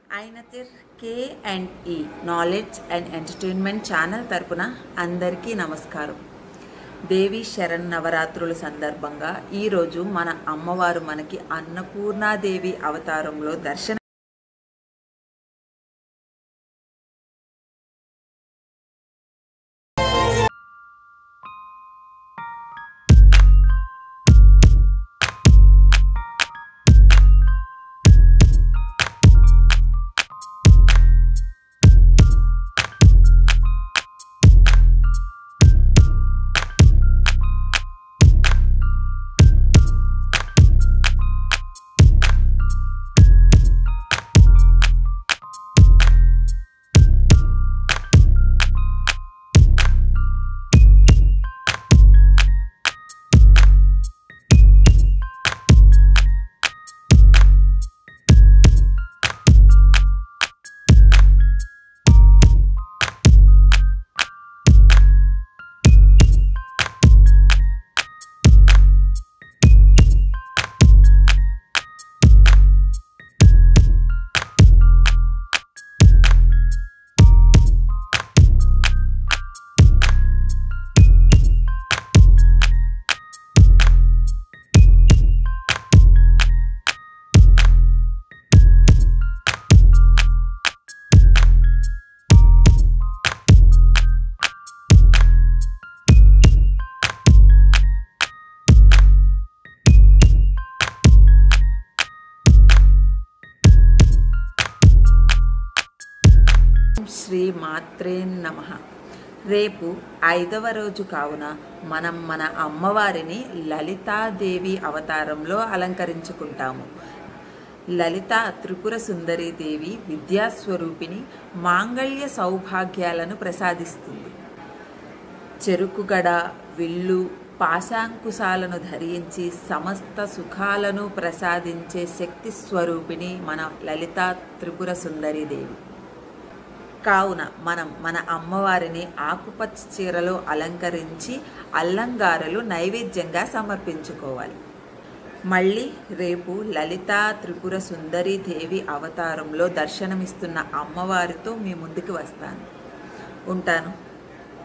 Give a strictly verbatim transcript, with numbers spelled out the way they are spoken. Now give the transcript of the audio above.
ఐనతిర్ కే అండ్ ఈ knowledge and entertainment channel తరపున అందరికీ నమస్కారం. దేవి శరణ్ నవరాత్రుల సందర్భంగా ఈరోజు మన అమ్మవారు మనకి అన్నపూర్ణాదేవి అవతారంలో దర్శనం శ్రీ మాత్రే నమః. రేపు ఐదవ రోజు కావున మనం మన అమ్మవారిని లలితాదేవి అవతారంలో అలంకరించుకుంటాము. లలిత త్రిపుర సుందరి దేవి విద్యాస్వరూపిణి, మాంగళ్య సౌభాగ్యాలను ప్రసాదిస్తుంది. చెరుకుగడ, విల్లు, పాశాంకుశాలను ధరించి సమస్త సుఖాలను ప్రసాదించే శక్తి స్వరూపిణి మన లలితా త్రిపుర సుందరి దేవి. కావున మనం మన అమ్మవారిని ఆకుపచ్చ చీరలో అలంకరించి అల్లంగారలు నైవేద్యంగా సమర్పించుకోవాలి. మళ్ళీ రేపు లలితా త్రిపుర సుందరి దేవి అవతారంలో దర్శనమిస్తున్న అమ్మవారితో మీ ముందుకు వస్తాను. ఉంటాను.